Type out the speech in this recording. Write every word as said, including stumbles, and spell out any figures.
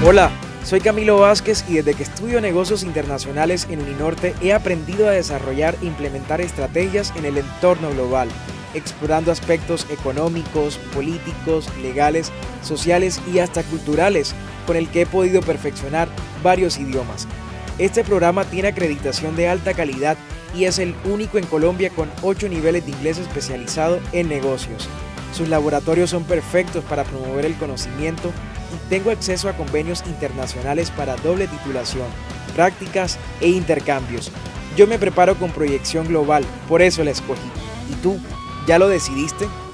Hola, soy Camilo Vázquez y desde que estudio negocios internacionales en Uninorte he aprendido a desarrollar e implementar estrategias en el entorno global, explorando aspectos económicos, políticos, legales, sociales y hasta culturales, con el que he podido perfeccionar varios idiomas. Este programa tiene acreditación de alta calidad y es el único en Colombia con ocho niveles de inglés especializado en negocios. Sus laboratorios son perfectos para promover el conocimiento y tengo acceso a convenios internacionales para doble titulación, prácticas e intercambios. Yo me preparo con proyección global, por eso la escogí. ¿Y tú? ¿Ya lo decidiste?